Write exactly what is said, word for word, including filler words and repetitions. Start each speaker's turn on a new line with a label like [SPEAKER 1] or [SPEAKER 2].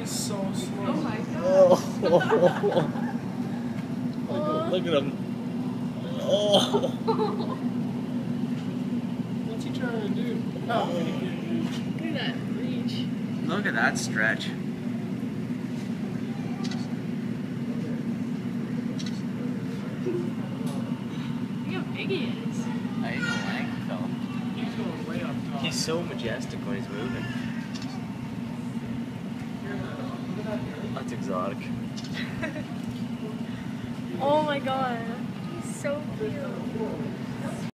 [SPEAKER 1] He's so slow.
[SPEAKER 2] Oh my god.
[SPEAKER 3] Oh. look, look at him. Oh.
[SPEAKER 1] What's he trying to do? Oh,
[SPEAKER 2] Look at that reach.
[SPEAKER 3] Look at that stretch.
[SPEAKER 2] Look how big he is.
[SPEAKER 3] I didn't know length though.
[SPEAKER 1] he's going way up top.
[SPEAKER 3] He's so majestic when he's moving. That's exotic.
[SPEAKER 2] Oh my god. He's so cute.